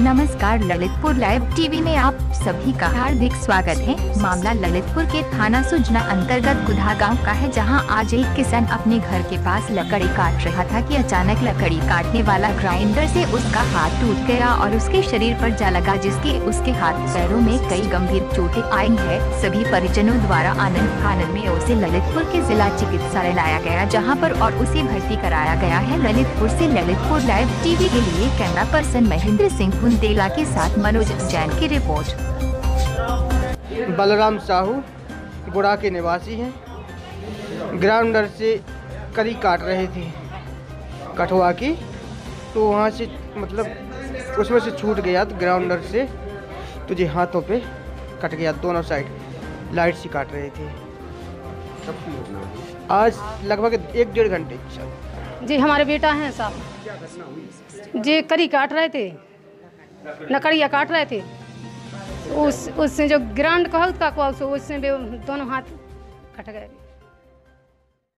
नमस्कार, Lalitpur live TV में आप सभी का हार्दिक स्वागत है। मामला ललितपुर के थाना सुजना अंतर्गत गुधा गांव का है, जहां आज एक किसान अपने घर के पास लकड़ी काट रहा था कि अचानक लकड़ी काटने वाला ग्राइंडर से उसका हाथ टूट गया और उसके शरीर पर जा लगा, जिसके उसके हाथ पैरों में कई गंभीर चोटें आई है। सभी परिजनों द्वारा आनंद फानन में उसे ललितपुर के जिला चिकित्सालय लाया गया, जहाँ पर और उसे भर्ती कराया गया है। ललितपुर से ललितपुर लाइव टीवी के लिए कैमरा पर्सन महेंद्र सिंह बुंदेला के साथ मनोज जैन की रिपोर्ट। बलराम साहू गुड़ा के निवासी हैं। ग्राउंडर से कड़ी काट रहे थे कठुआ की, तो वहाँ से मतलब उसमें से छूट गया, तो ग्राउंडर से तुझे हाथों पे कट गया, दोनों साइड लाइट से काट रहे थे। आज लगभग 1-1.5 घंटे जी हमारे बेटा हैं साहब जी, कड़ी काट रहे थे, लकड़ियाँ काट रहे थे। उससे जो ग्राउंड का उससे दोनों हाथ कट गए।